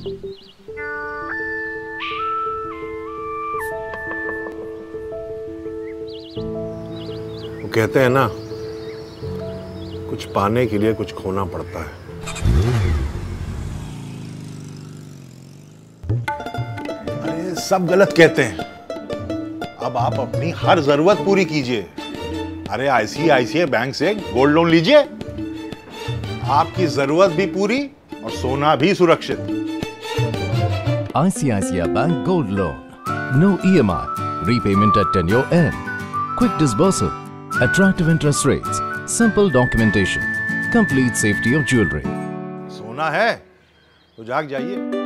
वो कहते हैं ना, कुछ पाने के लिए कुछ खोना पड़ता है। अरे सब गलत कहते हैं। अब आप अपनी हर जरूरत पूरी कीजिए। अरे आईसीआईसीआई बैंक से गोल्ड लोन लीजिए, आपकी जरूरत भी पूरी और सोना भी सुरक्षित। ICICI Bank Gold Loan. No EMI. Repayment at tenure end. Quick disbursal. Attractive interest rates. Simple documentation. Complete safety of jewelry. सोना है तो जाग जाइए।